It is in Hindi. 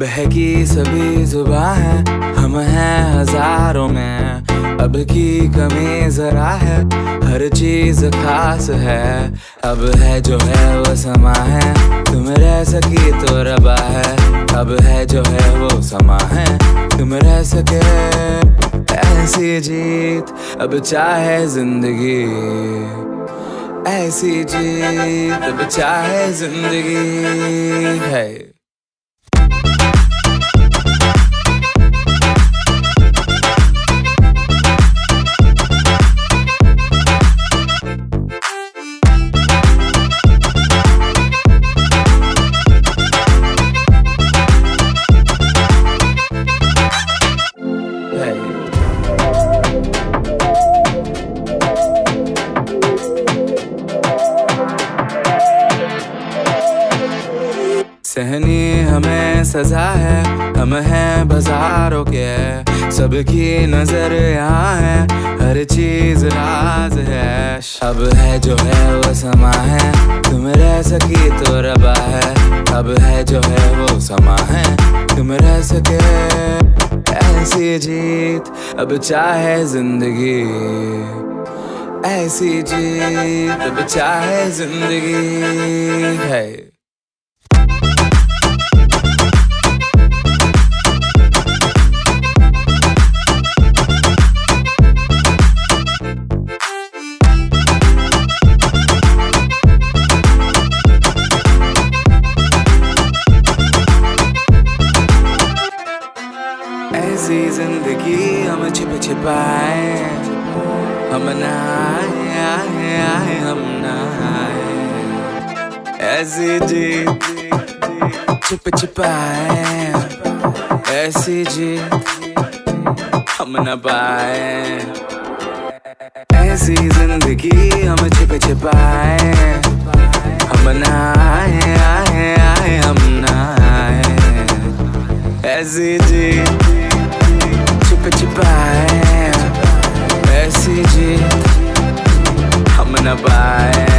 बहकी सभी जुबां है, हम हैं हजारों में। अब की कमी जरा है, हर चीज खास है। अब है जो है वो समा है, तुम रह सकी तो रबा है। अब है जो है वो समा है, तुम रह सके ऐसी जीत। अब चाहे जिंदगी ऐसी जीत, अब चाहे जिंदगी है। सहनी हमें सजा है, हम हैं बाजारों के। सबकी नजर यहाँ है, हर चीज राज है। अब है जो है वो समा है, तुम रह सकी तो रबा है। अब है जो है वो समा है, तुम रह सके ऐसी जीत। अब चाहे जिंदगी ऐसी जीत, अब चाहे जिंदगी है। ऐसी जिंदगी हम छिप छिपाए, हम नहाए हम नहाए। ऐसी जीत छिप छिपाए, ऐसी जीत हम न पाए। ऐसी जिंदगी हम छिप छिपाए, हम नहाए हम नहाए। ऐसी जीत छिप छिपाए, ऐसी जीत हम न पाए।